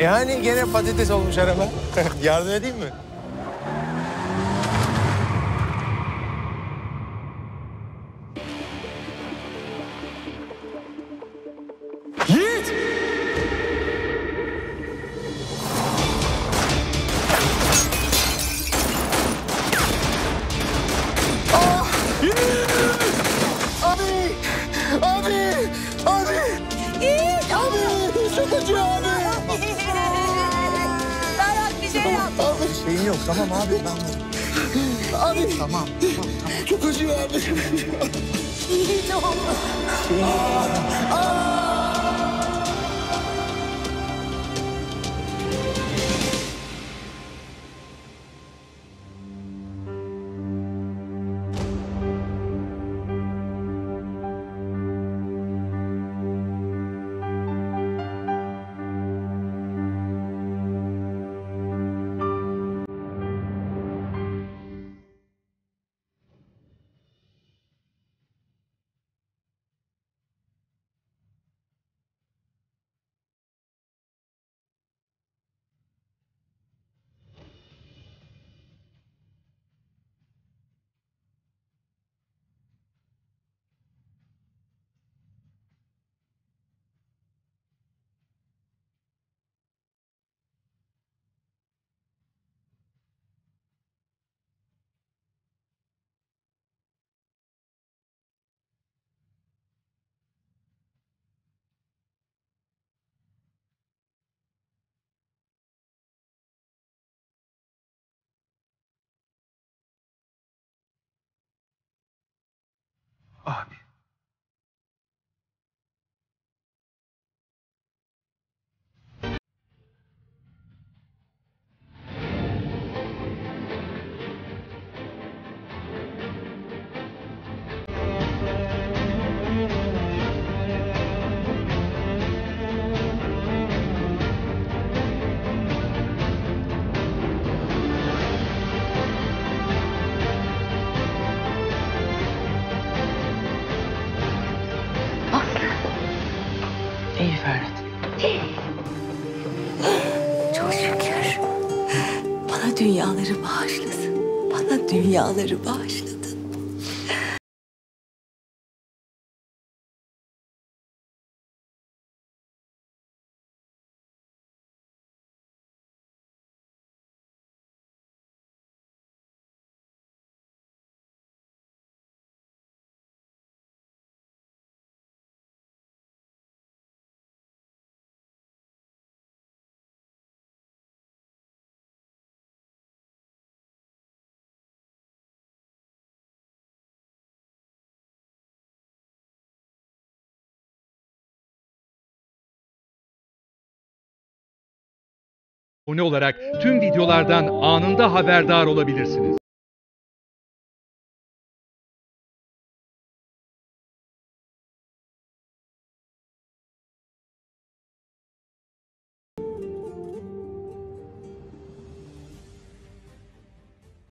Yani gene patates olmuş araba. Yardım edeyim mi? Yiğit! Ah! Yiğit! Abi! Abi! Abi! Yiğit! Abi! Çok acıyor abi! Ferhat bir şey yap. Abi! Şeyin yok tamam abi. Abi! Tamam. Çok acıyor abi! Yiğit oğlum. Abi! İyi Ferhat. Çok şükür. Bana dünyaları bağışladın. Bana dünyaları bağışladın. Abone olarak tüm videolardan anında haberdar olabilirsiniz.